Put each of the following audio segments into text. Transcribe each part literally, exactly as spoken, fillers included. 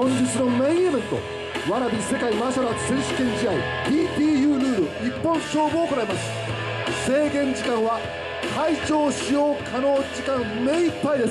本日のメインイベント、わらび世界マーシャルアーツ選手権試合 ティーティーユー ルール一本勝負を行います。制限時間は会長使用可能時間目いっぱいです。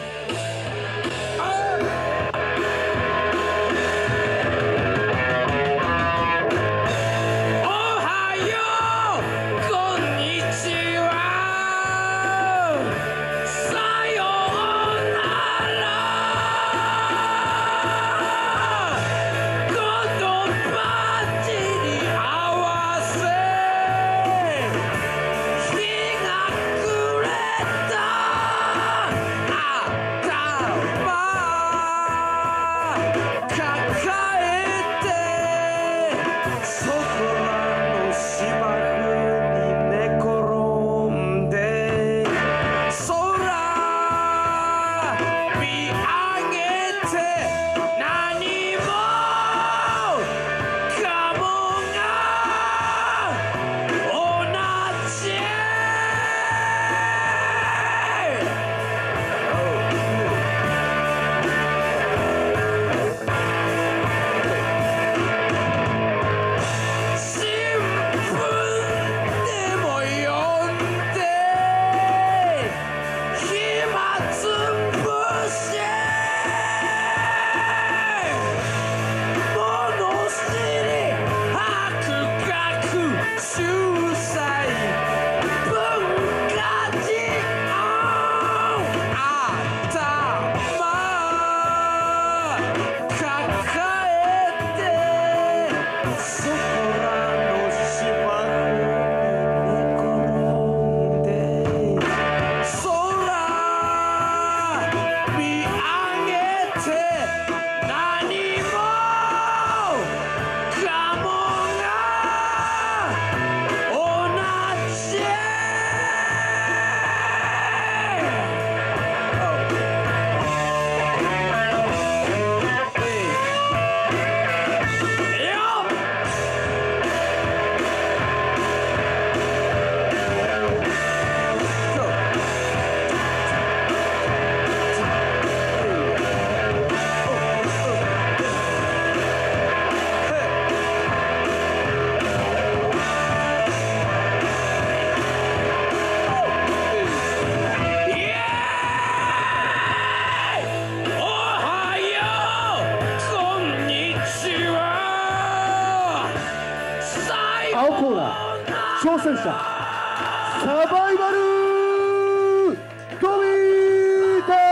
青コーナー挑戦者サバイバルゴミータ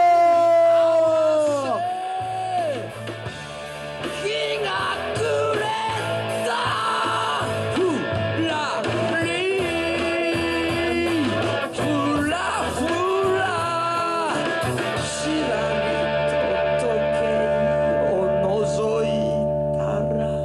日が暮れたフラリーフラフラ知らぬと時計を覗いたら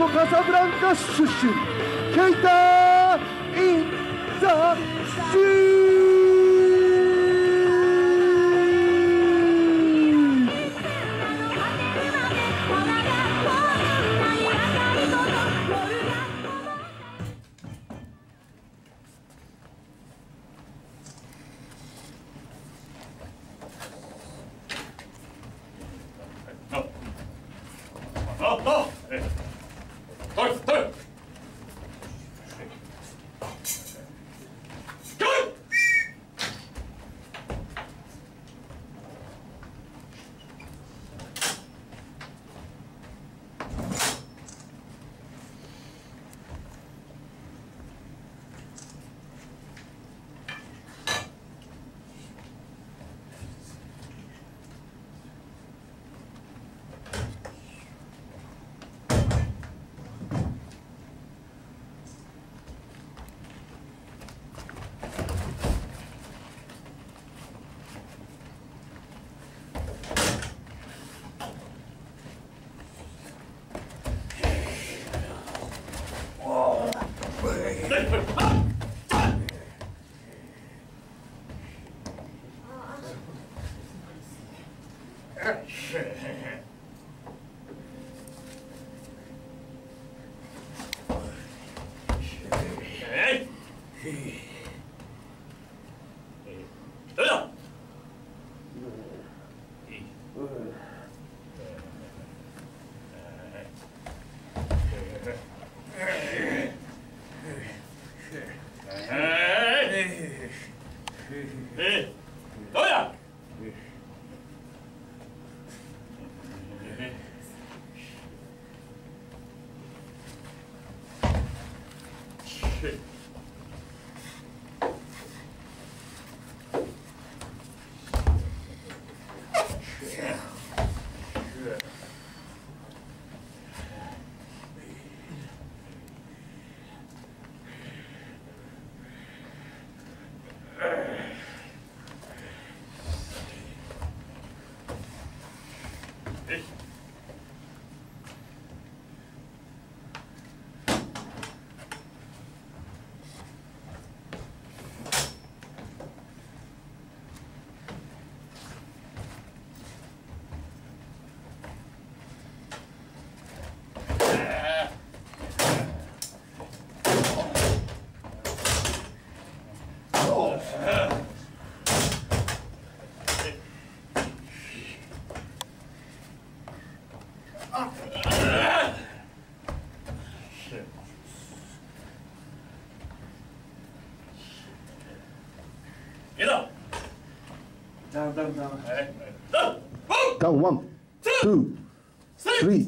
カサブランカ出身、ケイタ・イン・ザ・シー。Down one, two, three,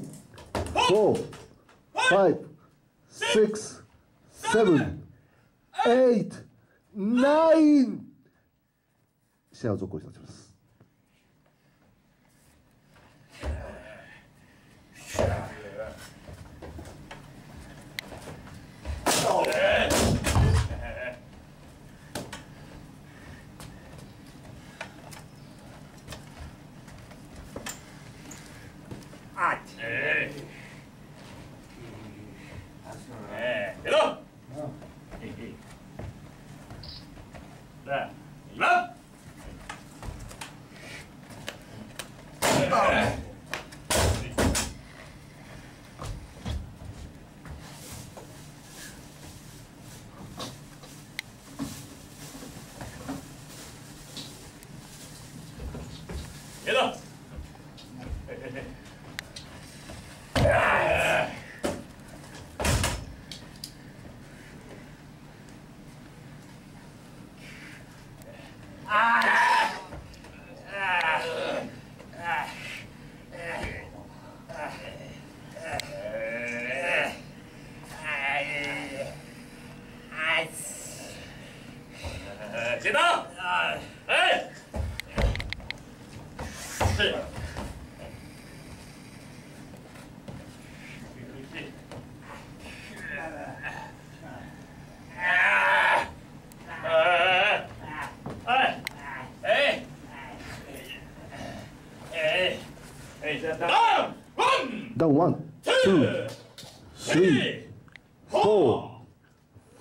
four, five, six, seven, eight, nine。試合を続行いたします。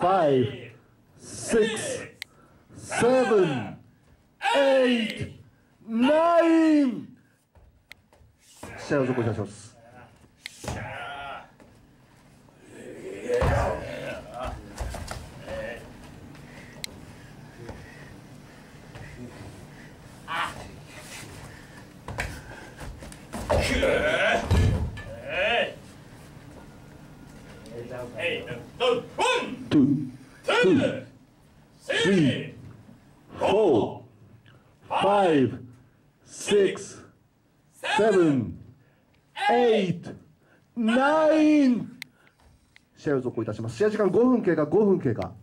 five, six, seven, eight, nine。試合を続行いたします。Two, two, three, four, five, six, seven, eight, nine。試合を続行いたします。試合時間ごふん経過、ごふん経過。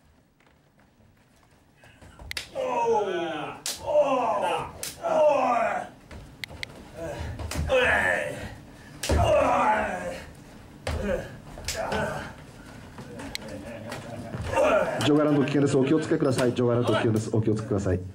場外ラウンド危険です。お気をつけください。場外ラウンド危険です。お気をつけください。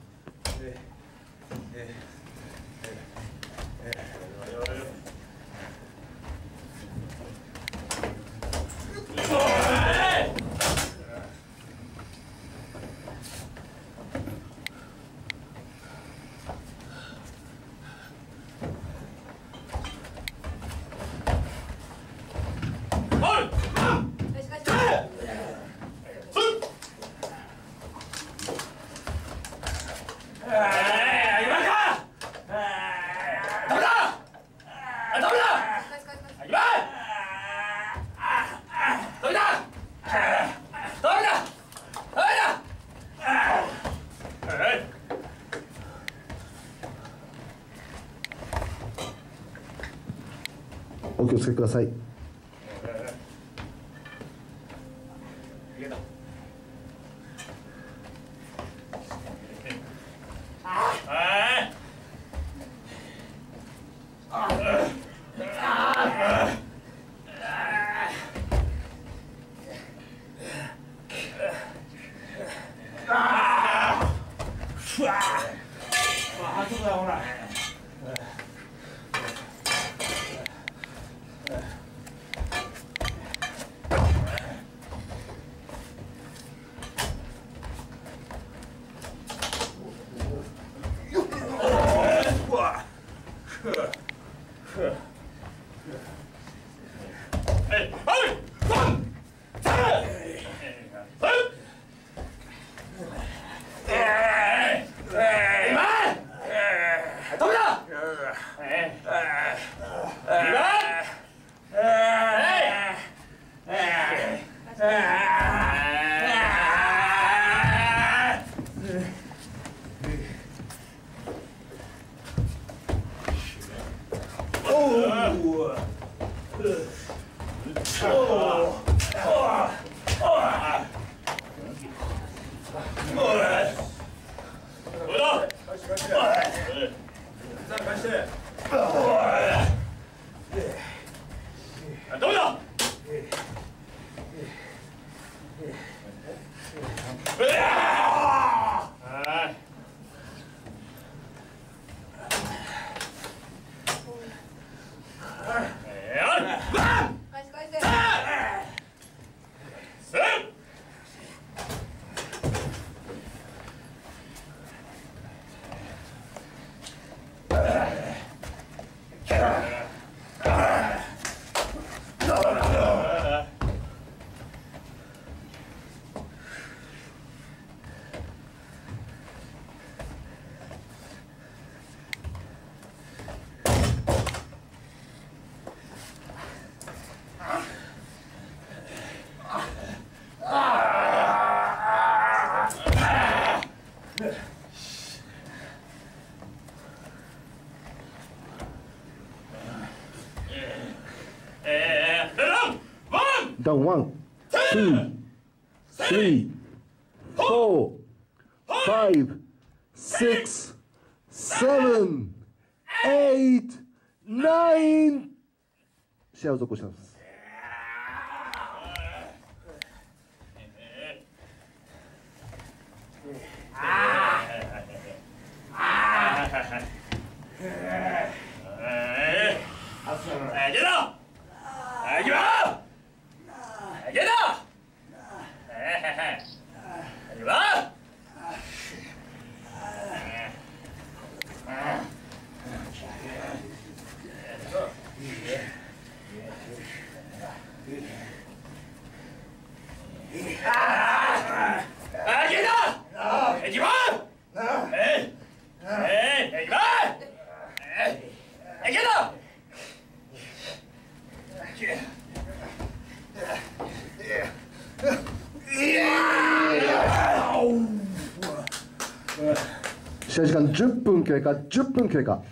お気をつけください。Down one, two, three, four, five, six, seven, eight, nine。試合を続行します。Get up! Get up! 試合時間じゅっぷん経過、じゅっぷん経過。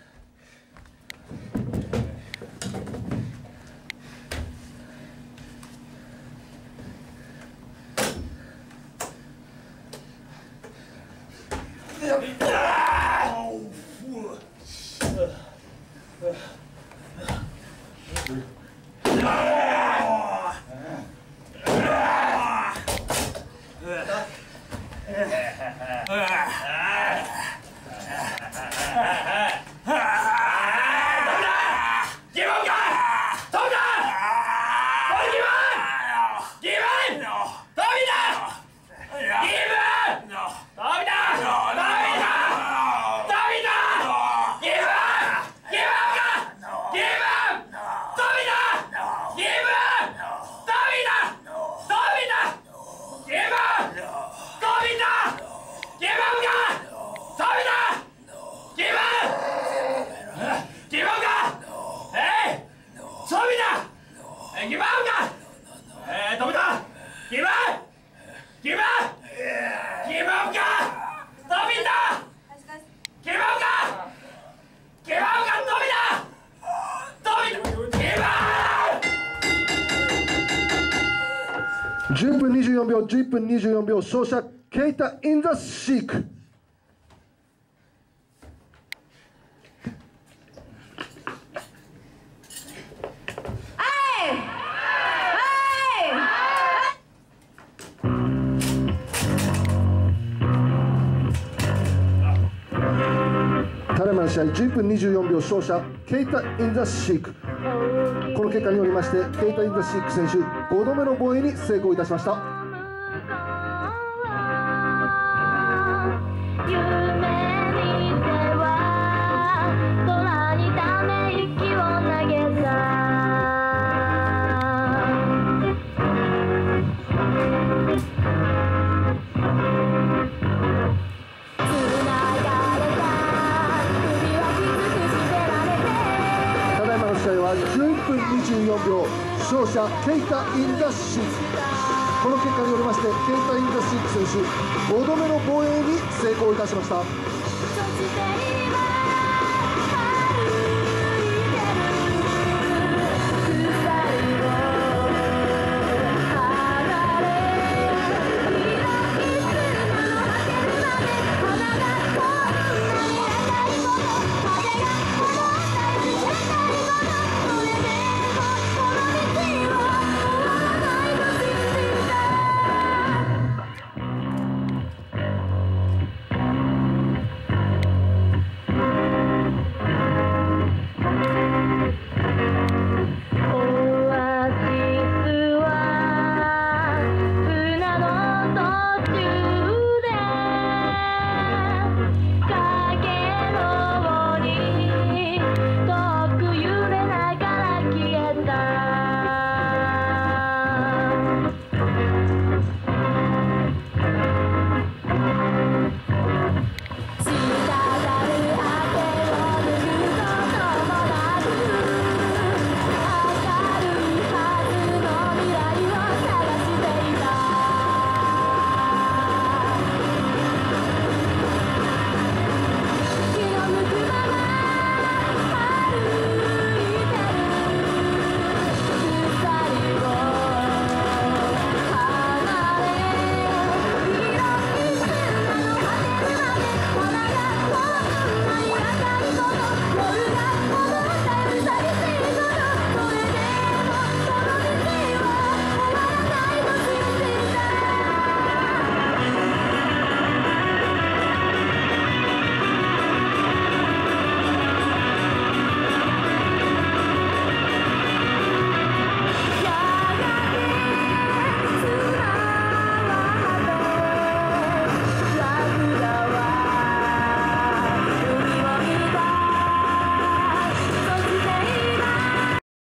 じゅっぷんにじゅうよんびょう、じゅっぷんにじゅうよんびょう、勝者、ケイタ・イン・ザ・シーク。タレマン試合じゅっぷんにじゅうよんびょう、勝者ケイタ・イン・ザ・シーク。この結果によりましてケイタ・イン・ザ・シーク選手ごどめの防衛に成功いたしました。試合はじゅっぷんにじゅうよんびょう、勝者ケイタ・イン・ザ・シーク。この結果によりましてケイタ・イン・ザ・シーク選手ごどめの防衛に成功いたしました。